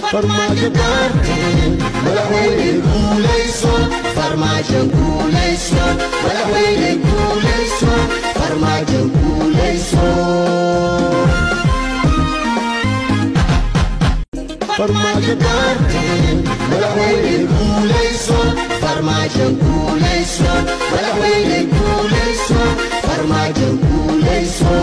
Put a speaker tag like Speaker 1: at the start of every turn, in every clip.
Speaker 1: farmaajo gaarteen madaxweyne guulayso farmaajo guulayso madaxweyne guulayso farmaajo guulayso farmaajo gaarteen madaxweyne guulayso farmaajo guulayso madaxweyne guulayso farmaajo guulayso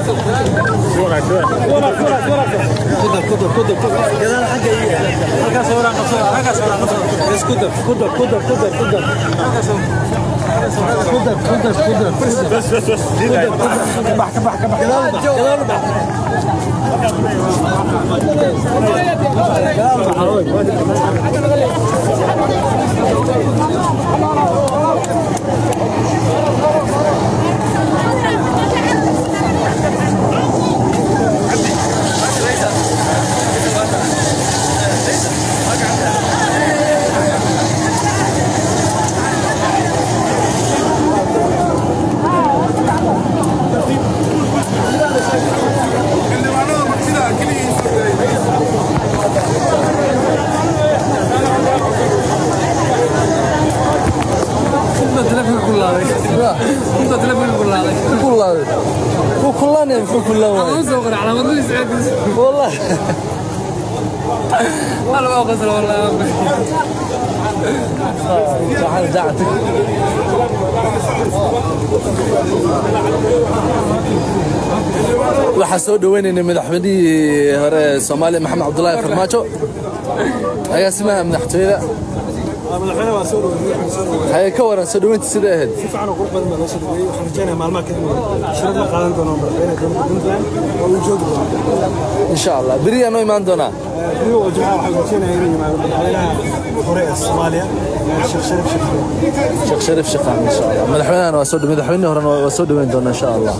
Speaker 2: والله والله ما قصر والله تعال دعتك waxaa soo dhaweynayna madaxweynihii hore Soomaaliya Maxamed Cabdullaahi Farmaajo ayaa simaa madaxtooyada
Speaker 3: madaxweynaha waa soo dhaweeyay
Speaker 2: hay ka waran soo dhaweynta sida ahayd
Speaker 3: si fiican oo qurux badan baa loo soo dhaweeyay waxaan rajaynayaa maalmaha kadib shirad la qaadan doono madaxweynaha dowladda Puntland oo uu joogi doono
Speaker 2: insha Allah bari aan imaan doonaa
Speaker 3: bari oo jumca waxaan rajaynayaa inuu yimaado madaxweynaha hore ee Soomaaliya
Speaker 2: Sheekh Shariif Shaqaan insha Allah madaxweynaha waa soo dhaweeyay madaxweynaha hore waa soo dhaweyn doona insha Allah